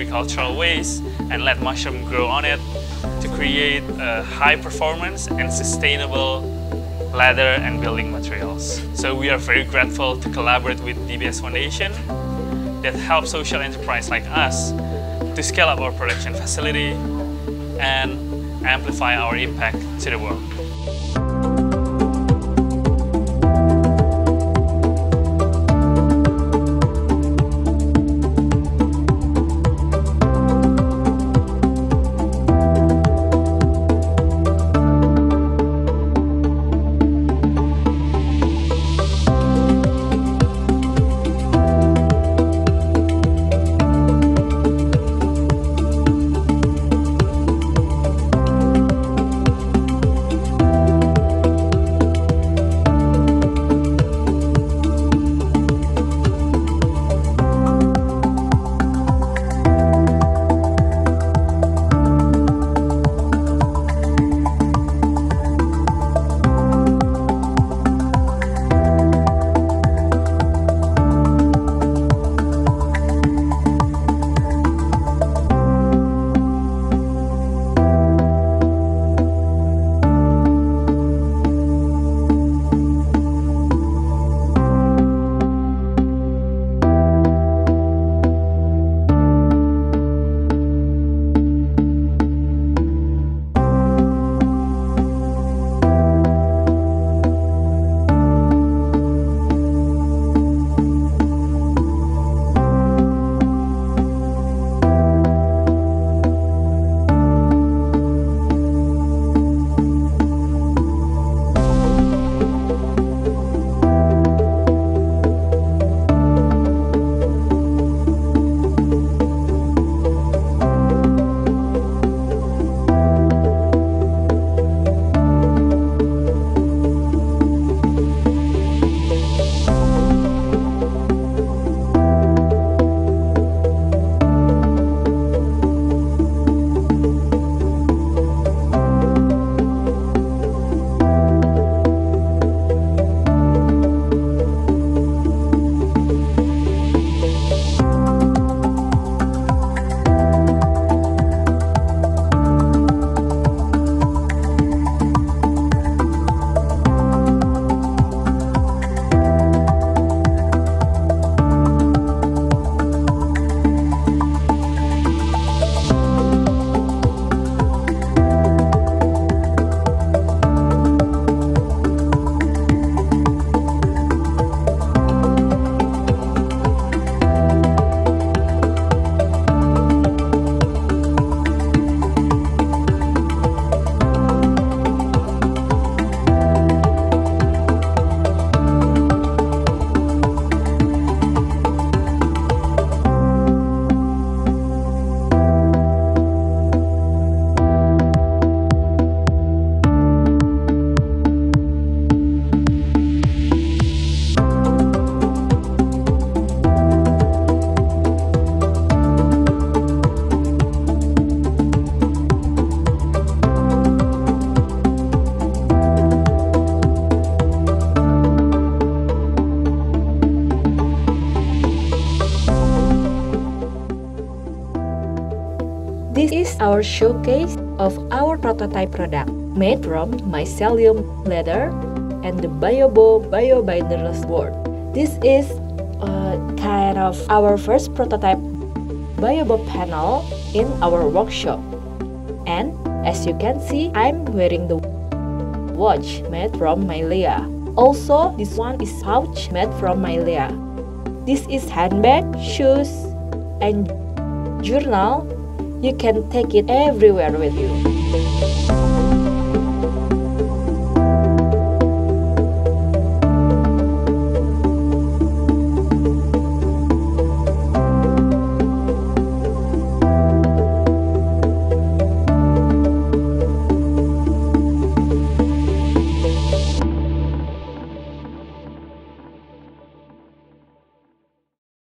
agricultural waste and let mushroom grow on it to create high performance and sustainable leather and building materials. So we are very grateful to collaborate with DBS Foundation that helps social enterprise like us to scale up our production facility and amplify our impact to the world. This is our showcase of our prototype product made from mycelium leather and the Biobo biobinders board. This is kind of our first prototype Biobo panel in our workshop. And as you can see, I'm wearing the watch made from Mylea. Also, this one is pouch made from Mylea. This is handbag, shoes, and journal. You can take it everywhere with you.